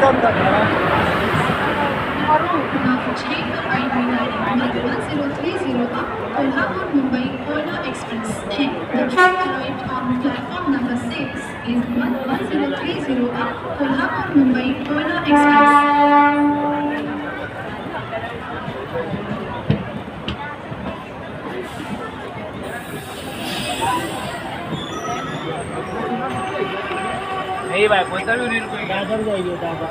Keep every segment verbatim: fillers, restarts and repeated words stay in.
Kolhapur Mumbai Koyna Express. And the train arrived on platform number six is one one zero three zero up Kolhapur Mumbai Koyna Express. नहीं भाई कोणता भी reel कोई क्या कर जाएगी दादा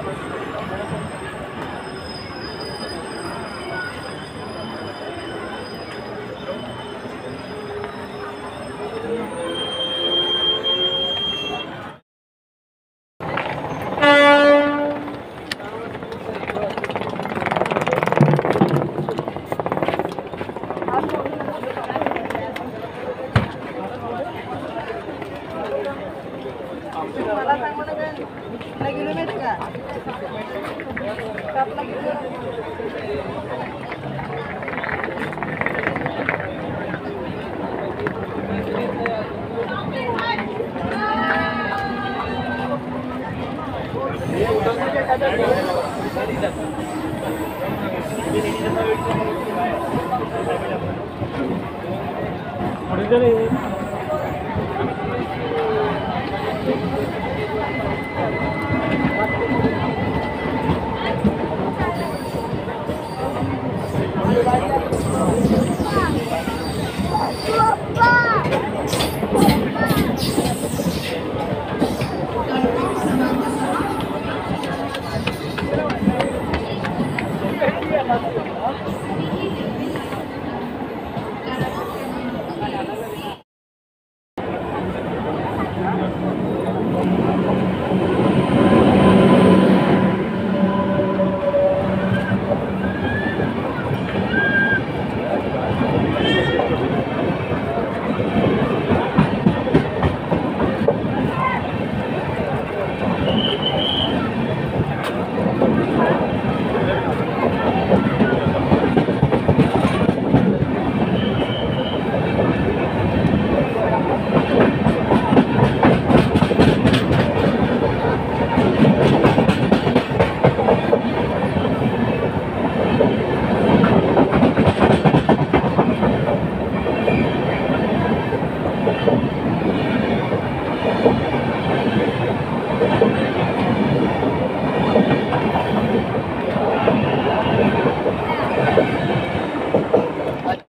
What is it?